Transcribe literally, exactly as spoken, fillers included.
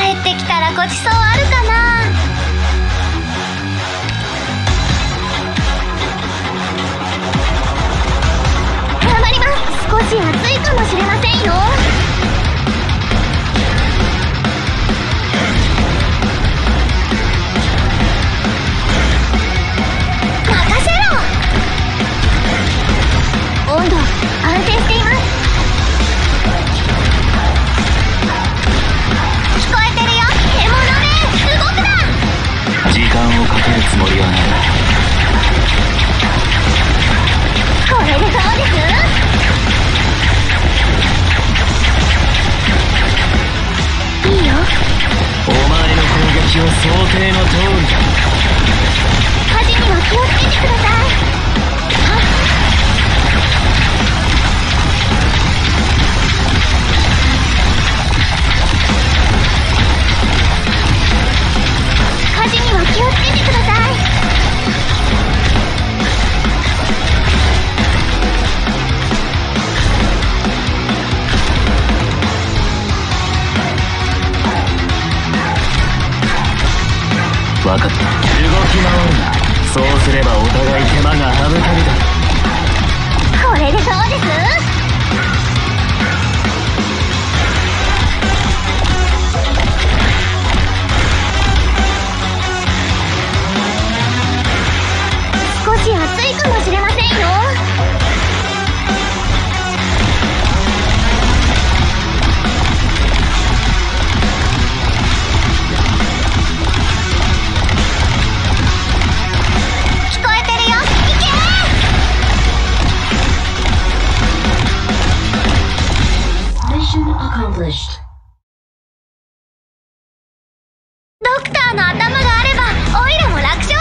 ってきたらごちそうあるかな。頑張ります。少し暑いかもしれませんよ。任せろ。温度安定しています。聞こえてるよ。獣め、動くな。 時間をかけるつもりはない。 これでどうです？いいよ。 お前の攻撃は想定の通りだ。 火事には気をつけてください。火事には気をつけてください。 分かった。動き回るな。そうすればお互い手間が省けるだろ。 これでどうです？少し暑いかもしれませんよ。聞こえてるよ。行けー。 Mission accomplished. ドクターの頭があればオイラも楽勝